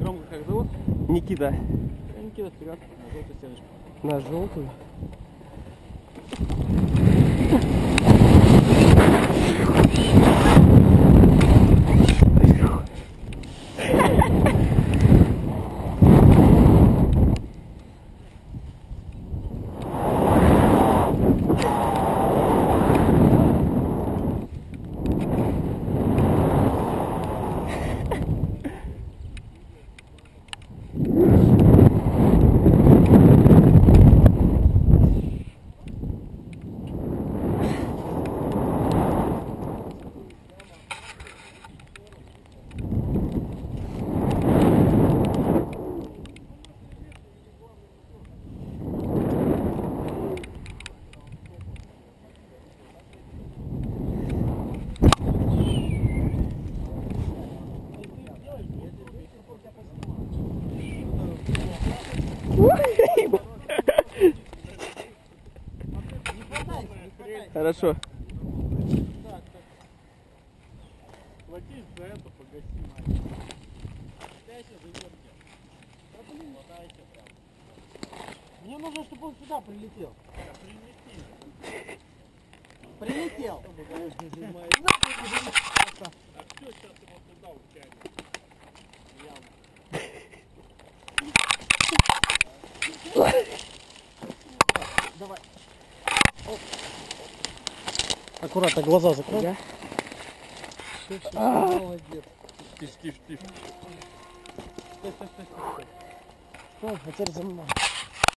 Ромка, как зовут? Никита. Никита, вперед. На желтую стеночку. На желтую. Хорошо. Платить за это, погаси. Мне нужно, чтобы он сюда прилетел. Прилетел. А все, сейчас его туда утянет. Давай. Аккуратно, глаза закрой. Да? Молодец. Тише. Стой. Стой, а теперь за мной.